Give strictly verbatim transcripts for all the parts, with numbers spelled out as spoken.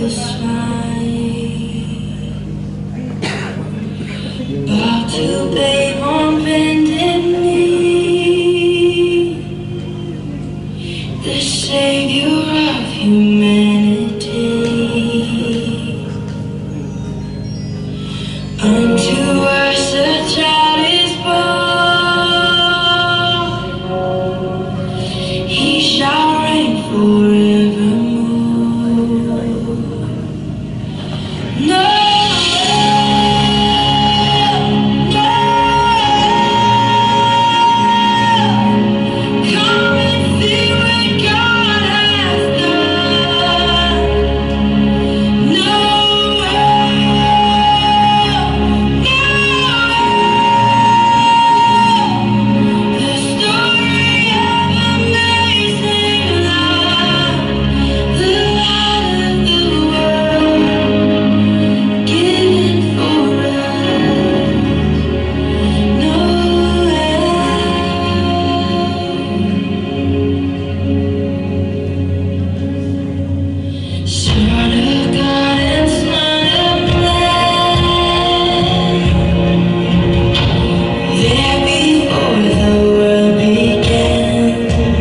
was fine. About to babe on bended knee, the savior of humanity. Unto us a child is born, he shall reign forevermore. No, no, come and see what God has done. No, the story of amazing love, the light of the world given for us. Noel, Son of God and Son of Man, there before the world began,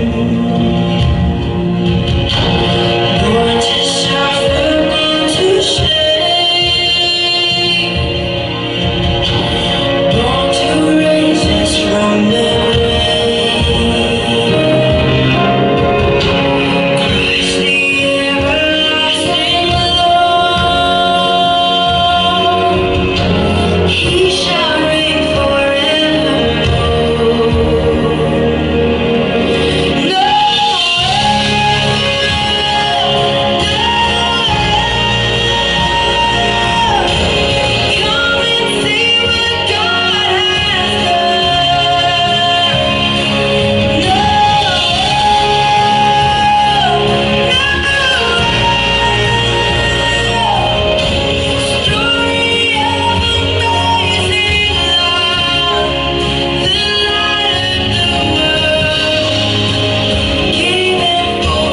born to suffer, born to shame, born to raise us from the grave. Christ the everlasting Lord, he shall reign forevermore. Come and see what God has done. Story of amazing love, the light of the world given for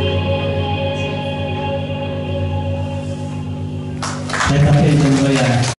Saya pakai contoh ya.